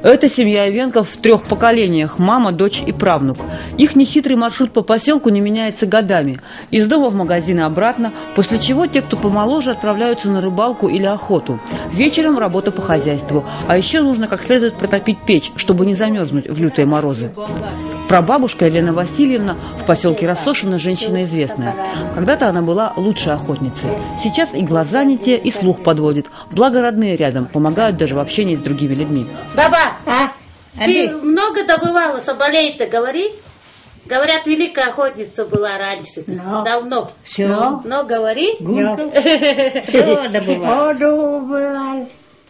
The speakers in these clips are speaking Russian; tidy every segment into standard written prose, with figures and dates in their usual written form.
Это семья Ивенков в 3 поколениях – мама, дочь и правнук. Их нехитрый маршрут по поселку не меняется годами. Из дома в магазин и обратно, после чего те, кто помоложе, отправляются на рыбалку или охоту. Вечером работа по хозяйству. А еще нужно как следует протопить печь, чтобы не замерзнуть в лютые морозы. Прабабушка Елена Васильевна в поселке Рассошино женщина известная. Когда-то она была лучшей охотницей. Сейчас и глаза не те, и слух подводит. Благо родные рядом, помогают даже в общении с другими людьми. Баба, ты много добывала соболей-то, говори? Говорят, великая охотница была раньше. Давно. Все. Но говори. Все добывала. Воду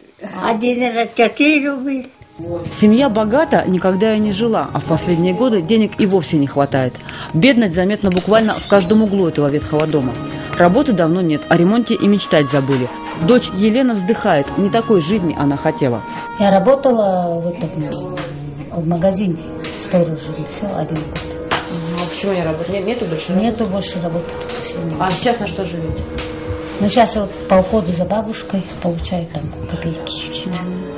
4 были. Семья богата никогда и не жила, а в последние годы денег и вовсе не хватает. Бедность заметна буквально в каждом углу этого ветхого дома. Работы давно нет, о ремонте и мечтать забыли. Дочь Елена вздыхает, не такой жизни она хотела. Я работала в магазине сторожем, все, 1 год. А почему не работаете? Нету больше? Нету больше работы. А сейчас на что живете? Ну, сейчас вот по уходу за бабушкой получаю там копейки.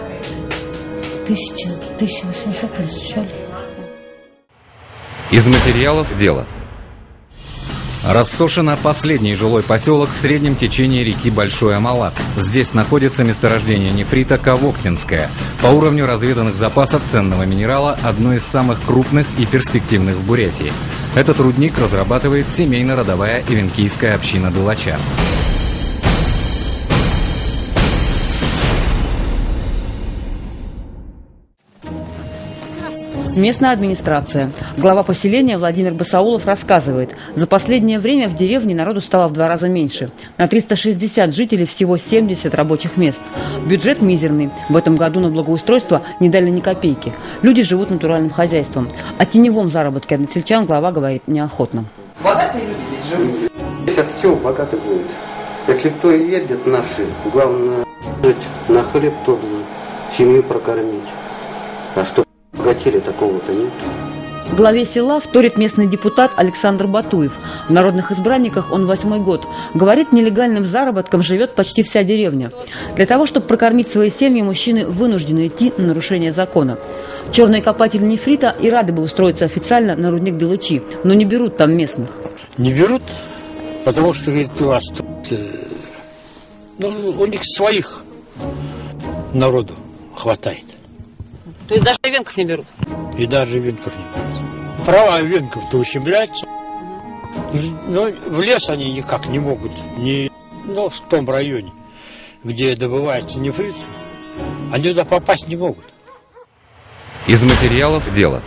1800 что ли. Из материалов дела. Рассошино – последний жилой поселок в среднем течении реки Большой Амалат. Здесь находится месторождение нефрита Ковоктинское. По уровню разведанных запасов ценного минерала одно из самых крупных и перспективных в Бурятии. Этот рудник разрабатывает семейно-родовая эвенкийская община Дылача. Местная администрация. Глава поселения Владимир Басаулов рассказывает, за последнее время в деревне народу стало в 2 раза меньше. На 360 жителей всего 70 рабочих мест. Бюджет мизерный. В этом году на благоустройство не дали ни копейки. Люди живут натуральным хозяйством. О теневом заработке односельчан глава говорит неохотно. Богатые люди здесь живут. Здесь от всего богатый будет. Если кто и едет наши, главное жить на хлеб, то семью прокормить. А что богатели, такого-то нет. Главе села вторит местный депутат Александр Батуев. В народных избранниках он 8-й год. Говорит, нелегальным заработком живет почти вся деревня. Для того, чтобы прокормить свои семьи, мужчины вынуждены идти на нарушение закона. Черные копатели нефрита и рады бы устроиться официально на рудник Дылычи, но не берут там местных. Не берут, потому что, говорит, у вас тут, у них своих народу хватает. То есть даже ивенков не берут? И даже ивенков не берут. Права ивенков-то ущемляются. Но в лес они никак не могут. В том районе, где добывается нефрит, они туда попасть не могут. Из материалов дела.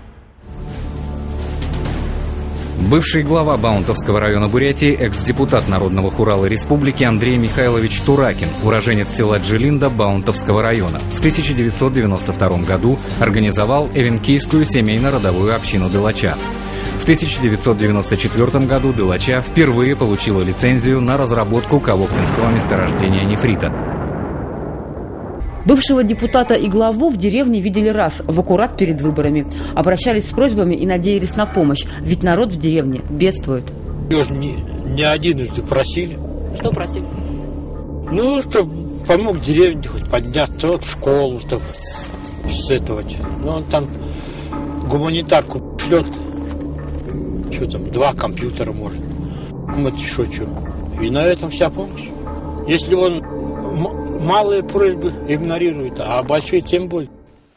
Бывший глава Баунтовского района Бурятии, экс-депутат Народного хурала республики Андрей Михайлович Туракин, уроженец села Джилинда Баунтовского района, в 1992 году организовал эвенкийскую семейно-родовую общину Дылача. В 1994 году Дылача впервые получила лицензию на разработку ковоктинского месторождения нефрита. Бывшего депутата и главу в деревне видели раз, в аккурат перед выборами. Обращались с просьбами и надеялись на помощь, ведь народ в деревне бедствует. Ее же не одинжды просили. Что просили? Чтобы помог деревне хоть подняться, вот в школу-то, с этого. Он там гуманитарку шлет, что там, 2 компьютера может. Вот еще что. И на этом вся помощь. Если он малые просьбы игнорирует, а большие тем более.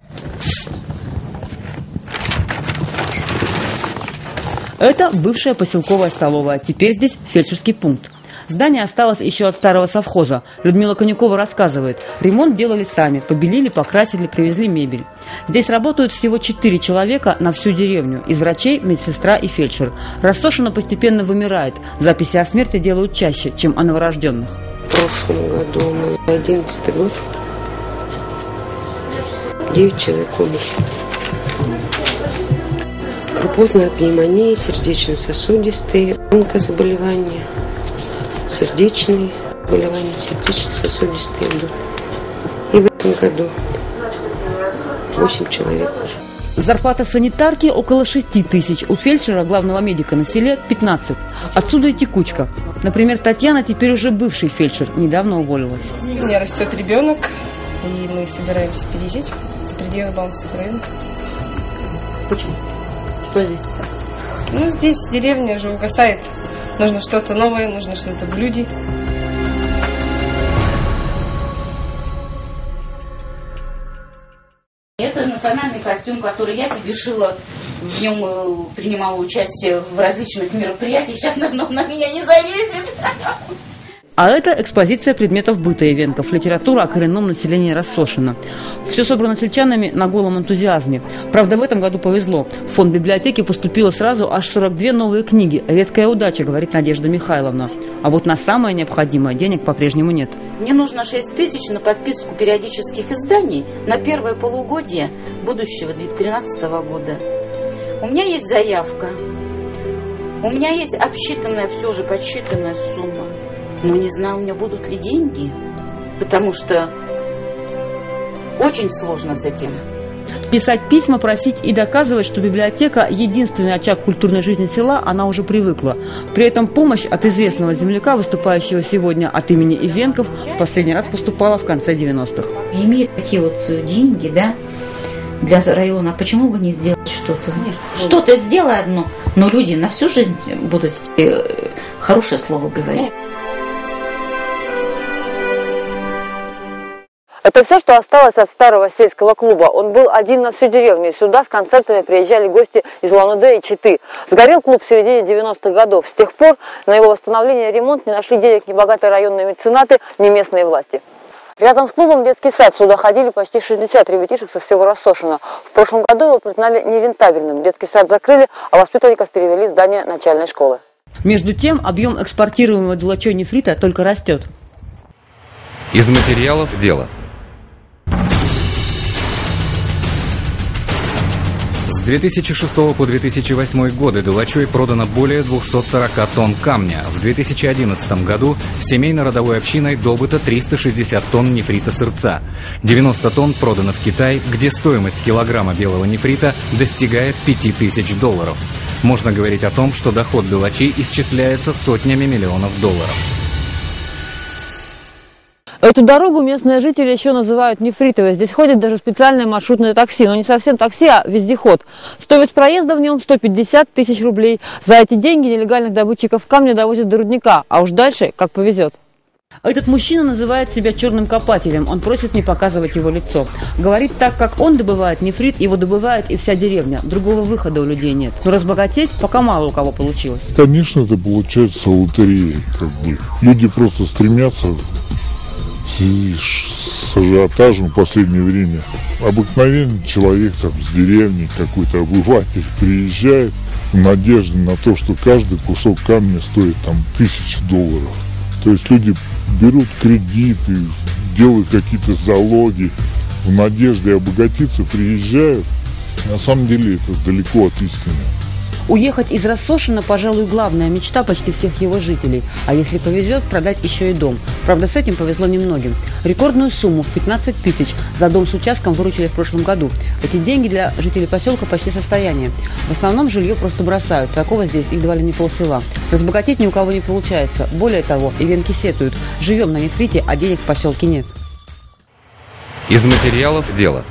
Это бывшая поселковая столовая. Теперь здесь фельдшерский пункт. Здание осталось еще от старого совхоза. Людмила Конюкова рассказывает, ремонт делали сами, побелили, покрасили, привезли мебель. Здесь работают всего 4 человека на всю деревню. Из врачей, медсестра и фельдшер. Рассошино постепенно вымирает. Записи о смерти делают чаще, чем о новорожденных. В прошлом году, 11-й год, 9 человек умерли. Крупозная пневмония, сердечно-сосудистые, онкозаболевания, сердечные заболевания, сердечно-сосудистые идут. И в этом году 8 человек уже. Зарплата санитарки около 6 тысяч. У фельдшера, главного медика на селе, 15. Отсюда и текучка. Например, Татьяна теперь уже бывший фельдшер, недавно уволилась. У меня растет ребенок, И мы собираемся переезжать за пределы Баунтовского района. Почему? Что здесь-то? Ну, здесь деревня уже угасает. Нужно что-то новое, нужно что-то блюди. Это национальный костюм, который я себе шила. В нем принимала участие в различных мероприятиях. Сейчас на меня не залезет. А это экспозиция предметов быта ивенков, литература о коренном населении Россошина. Все собрано сельчанами на голом энтузиазме. Правда, в этом году повезло. В фонд библиотеки поступило сразу аж 42 новые книги. Редкая удача, говорит Надежда Михайловна. А вот на самое необходимое денег по-прежнему нет. Мне нужно 6 тысяч на подписку периодических изданий на первое полугодие будущего 2013 года. У меня есть заявка. У меня есть обсчитанная, все же подсчитанная сумма. Но не знаю, у меня будут ли деньги, потому что очень сложно с этим. Писать письма, просить и доказывать, что библиотека – единственный очаг культурной жизни села, она уже привыкла. При этом помощь от известного земляка, выступающего сегодня от имени ивенков, в последний раз поступала в конце 90-х. Имея такие вот деньги, да, для района, почему бы не сделать что-то? Что-то сделай одно, но люди на всю жизнь будут хорошее слово говорить. Это все, что осталось от старого сельского клуба. Он был один на всю деревню. Сюда с концертами приезжали гости из Улан-Удэ и Читы. Сгорел клуб в середине 90-х годов. С тех пор на его восстановление и ремонт не нашли денег ни богатые районные меценаты, ни местные власти. Рядом с клубом детский сад. Сюда ходили почти 60 ребятишек со всего Россошина. В прошлом году его признали нерентабельным. Детский сад закрыли, а воспитанников перевели в здание начальной школы. Между тем, объем экспортируемого дулачой нефрита только растет. Из материалов дела. С 2006 по 2008 годы дулачой продано более 240 тонн камня. В 2011 году семейно-родовой общиной добыто 360 тонн нефрита-сырца. 90 тонн продано в Китай, где стоимость килограмма белого нефрита достигает $5000. Можно говорить о том, что доход дулачей исчисляется сотнями миллионов долларов. Эту дорогу местные жители еще называют нефритовой. Здесь ходит даже специальное маршрутное такси. Но не совсем такси, а вездеход. Стоимость проезда в нем 150 тысяч рублей. За эти деньги нелегальных добытчиков камня довозят до рудника. А уж дальше как повезет. Этот мужчина называет себя черным копателем. Он просит не показывать его лицо. Говорит, так как он добывает нефрит, его добывает и вся деревня. Другого выхода у людей нет. Но разбогатеть пока мало у кого получилось. Конечно, это получается лотерея. Люди просто стремятся в связи с ажиотажем в последнее время. Обыкновенный человек там, с деревни, какой-то обыватель приезжает в надежде на то, что каждый кусок камня стоит там $1000. То есть люди берут кредиты, делают какие-то залоги в надежде обогатиться, приезжают. На самом деле это далеко от истины. Уехать из Россошина, пожалуй, главная мечта почти всех его жителей. А если повезет, продать еще и дом. Правда, с этим повезло немногим. Рекордную сумму в 15 тысяч за дом с участком выручили в прошлом году. Эти деньги для жителей поселка почти состояние. В основном жилье просто бросают. Такого здесь едва ли не полсела. Разбогатеть ни у кого не получается. Более того, ивенки сетуют. Живем на нефрите, а денег в поселке нет. Из материалов дела.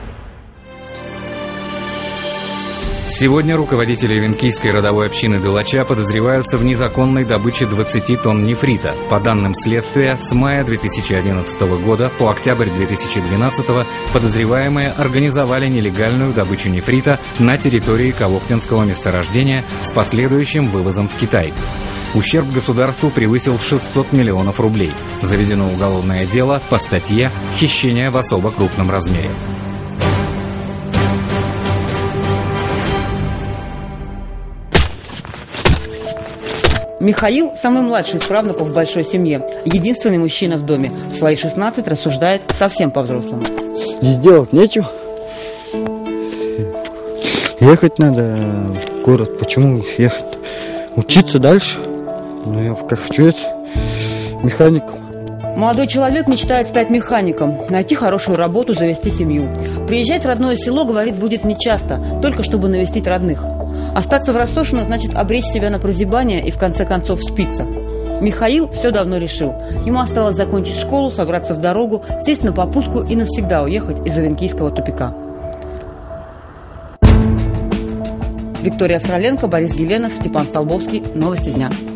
Сегодня руководители ивенкийской родовой общины Дулача подозреваются в незаконной добыче 20 тонн нефрита. По данным следствия, с мая 2011 года по октябрь 2012 подозреваемые организовали нелегальную добычу нефрита на территории Калоктинского месторождения с последующим вывозом в Китай. Ущерб государству превысил 600 миллионов рублей. Заведено уголовное дело по статье «Хищение в особо крупном размере». Михаил – самый младший из правнуков в большой семье. Единственный мужчина в доме. В свои 16 рассуждает совсем по-взрослому. Здесь делать нечего. Ехать надо в город. Почему ехать? Учиться дальше. Но я как хочу это механиком. Молодой человек мечтает стать механиком, найти хорошую работу, завести семью. Приезжать в родное село, говорит, будет нечасто, только чтобы навестить родных. Остаться в Россошино значит обречь себя на прозябание и в конце концов спиться. Михаил все давно решил. Ему осталось закончить школу, собраться в дорогу, сесть на попутку и навсегда уехать из Авенкийского тупика. Виктория Фроленко, Борис Геленов, Степан Столбовский. Новости дня.